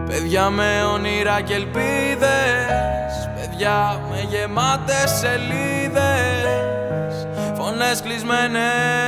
Παιδιά με όνειρα και ελπίδες, παιδιά με γεμάτες σελίδες, φωνές κλεισμένες,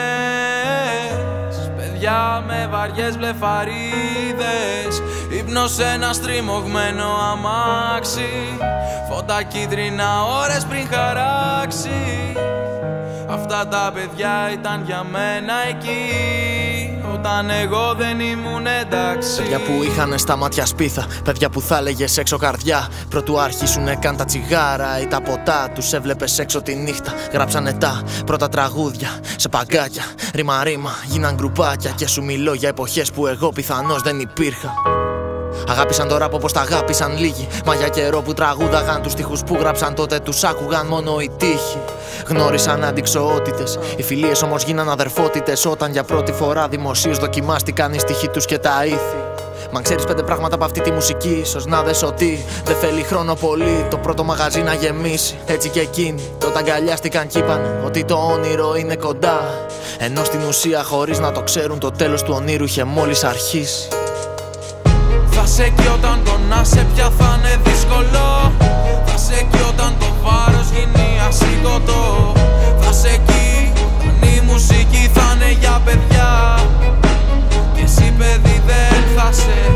παιδιά με βαριές βλεφαρίδες, ύπνος σε ένα στριμωγμένο αμάξι, φώτα κίτρινα ώρες πριν χαράξει. Αυτά τα παιδιά ήταν για μένα εκεί, όταν εγώ δεν ήμουν εντάξει. Παιδιά που είχανε στα μάτια σπίθα, παιδιά που θα έλεγες έξω καρδιά, προτού αρχίσουνε καν τα τσιγάρα ή τα ποτά. Τους έβλεπες έξω τη νύχτα, γράψανε τα πρώτα τραγούδια σε παγκάκια, ρήμα-ρήμα, γίναν γκρουπάκια. Και σου μιλώ για εποχές που εγώ πιθανώς δεν υπήρχα. Αγάπησαν το ράπ όπως τα αγάπησαν λίγοι, μα για καιρό που τραγούδαγαν τους στίχους που γράψαν τότε τους άκουγαν μόνο οι τύχοι. Γνώρισαν αντιξοότητες, οι φιλίες όμως γίναν αδερφότητες, όταν για πρώτη φορά δημοσίως δοκιμάστηκαν οι στίχοι τους και τα ήθη. Μα ξέρεις 5 πράγματα από αυτή τη μουσική, ίσως να δες ότι δεν θέλει χρόνο πολύ το πρώτο μαγαζί να γεμίσει. Έτσι και εκείνοι τότε αγκαλιάστηκαν κι είπαν ότι το όνειρο είναι κοντά, ενώ στην ουσία χωρίς να το ξέρουν το τέλος του ονείρου είχε μόλις αρχίσει. Θα σε εκεί όταν το να σε πια θα είναι δύσκολο, θα σε εκεί όταν το βάρος γίνει ασήκωτο, θα σε εκεί όταν η μουσική θα είναι για παιδιά και εσύ παιδί δεν θα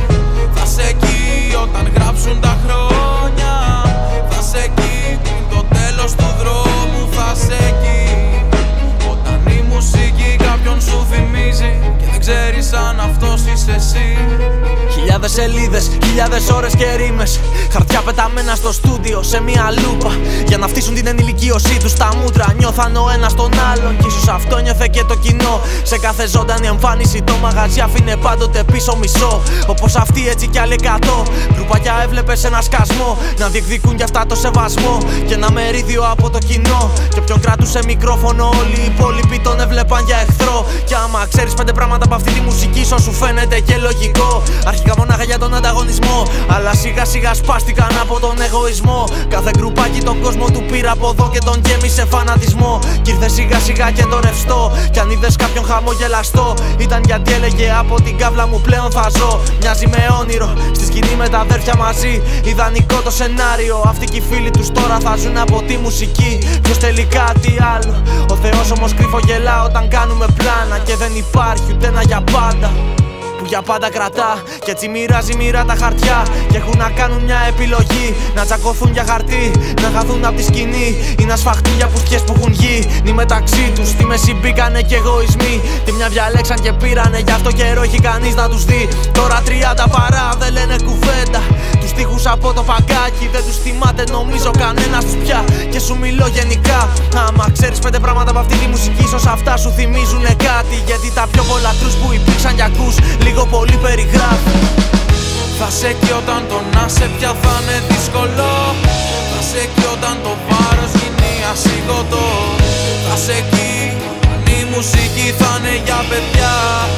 σε εκεί όταν γράψουν τα χρόνια, θα σε εκεί πριν το τέλος του δρόμου, θα σε εκεί όταν η μουσική κάποιον σου θυμίζει και δεν ξέρεις αν αυτός είσαι εσύ. Χιλιάδες σελίδες, χιλιάδες ώρες και ρήμες, χαρτιά πεταμένα στο στούντιο σε μία λούπα, για να φτύσουν την ενηλικίωσή τους τα μούτρα. Νιώθαν ο ένας τον άλλον κι ίσως αυτό νιώθε και το κοινό. Σε κάθε ζωντανή εμφάνιση το μαγαζί αφήνε πάντοτε πίσω μισό, όπως αυτοί έτσι κι άλλοι 100. Γκρουπάκια έβλεπες ένα σκασμό να διεκδικούν κι αυτά το σεβασμό και ένα μερίδιο από το κοινό. Και όποιον κρατούσε μικρόφωνο όλοι οι υπόλοιποι τον έβλεπαν για εχθρό. Και άμα ξέρεις 5 πράγματα από αυτή τη μουσική, ίσως σου φαίνεται και λογικό. Αρχικά μονάχα για τον ανταγωνισμό, αλλά σιγά σιγά σπάστηκαν από τον εγωισμό. Κάθε γκρουπάκι τον κόσμο του πήρε από εδώ και τον γέμισε φανατισμό. Κι ήρθε σιγά σιγά και το ρευστό. Κι αν είδες κάποιον χαμογελαστό, ήταν γιατί έλεγε από την κάβλα μου πλέον θα ζω. Μοιάζει με όνειρο, στη σκηνή με τα αδέρφια μαζί. Ιδανικό το σενάριο, αυτοί κι οι φίλοι τους τώρα θα ζουν από τη μουσική. Ποιος τελικά τι άλλο, ο Θεός όμως κρυφογελά όταν κάνουμε πλάνα. Και δεν υπάρχει ούτε ένα για πάντα που για πάντα κρατά, κι έτσι μοιράζει μοίρα τα χαρτιά. Και έχουν να κάνουν μια επιλογή, να τσακωθούν για χαρτί, να χαθούν απ' τη σκηνή ή να σφαχτούν για πουστιές που έχουν γίνει μεταξύ τους. Στη μέση μπήκανε κι εγωισμοί, τη μια διαλέξαν και πήρανε, γι' αυτό καιρό έχει κανείς να τους δει. Τώρα 30 παρά δεν λένε κουβέντα, τους στίχους από το παγκάκι δεν τους θυμάται νομίζω κανένας τους πια. Και σου μιλώ γενικά, άμα ξέρεις 5 πράγματα από αυτή τη μουσική, ίσως αυτά σου θυμίζουνε κάτι. Γιατί τα πιο πολλά τρους που υπήρξαν κι ακούς λίγο πολύ περιγράφει. Θα σε εκεί όταν το να σε πια θα είναι δύσκολο, θα σε εκεί όταν το βάρος γίνει ασήκωτο, θα σε εκεί όταν η μουσική θα είναι για παιδιά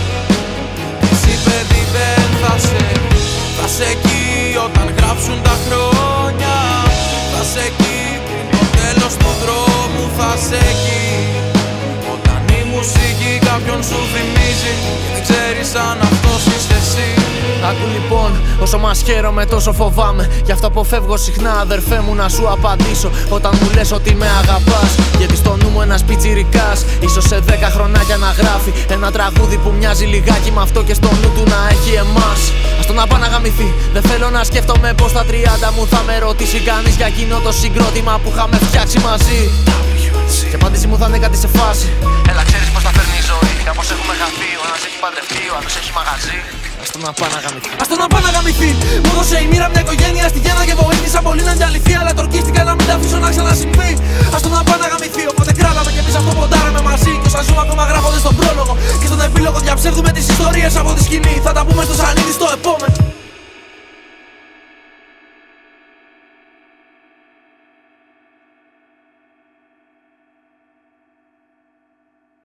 και εσύ παιδί δεν θα σε εκεί όταν γράψουν τα χρόνια, θα σε εκεί πριν το τέλος του δρόμου, θα σε εκεί όταν η μουσική κάποιον σου θυμίζει και δεν ξέρεις αν αυτός είσαι εσύ. Άκου λοιπόν, όσο μας χαίρομαι τόσο φοβάμαι, γι' αυτό αποφεύγω συχνά αδερφέ μου να σου απαντήσω όταν μου λες ότι με αγαπάς. Γιατί στο νου μου ένας πιτσιρικάς, ίσως σε 10 χρονάκια να γράφει ένα τραγούδι που μοιάζει λιγάκι με αυτό και στο νου του να έχει εμάς. Ας το να πάει να γαμηθεί, δεν θέλω να σκέφτομαι πως στα 30 μου θα με ρωτήσει κανείς για εκείνο το συγκρότημα που είχαμε φτιάξει μαζί. Και απάντηση μου θα είναι κάτι σε φάση, έλα ξέρεις πως θα φέρνει η ζωή, κάπως έχουμε χαθεί, ο ένας έχει παντρευτεί, ο άλλος έχει μαγαζί. Ας το να πάει να γαμηθεί, ας το να πάει να γαμηθεί. Μου έδωσε η μοίρα μια οικογένεια στη γέννα και βοήθησα πολύ να είναι αληθεία, αλλά τορκίστηκα να μην τα αφήσω να ξανασυμβεί. Ας το να πάει να γαμηθεί, οπότε κράταμε κι εμείς αυτό ποντάραμε μαζί. Κι όσα ζούμε ακόμα γράφονται στον πρόλογο και στον επίλογο διαψεύδουμε τις ιστορίες από τη σκηνή. Θα τα πούμε στο σανίδι στο επόμενο.